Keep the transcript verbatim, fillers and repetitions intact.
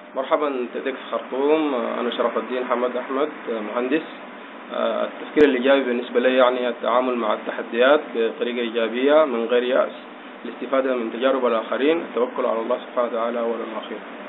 مرحبا تيدكس خرطوم. أنا شرف الدين حمد أحمد، مهندس. التفكير الإيجابي بالنسبة لي يعني التعامل مع التحديات بطريقة إيجابية من غير يأس، الاستفادة من تجارب الآخرين، التوكل على الله سبحانه وتعالى أولا وأخيرا.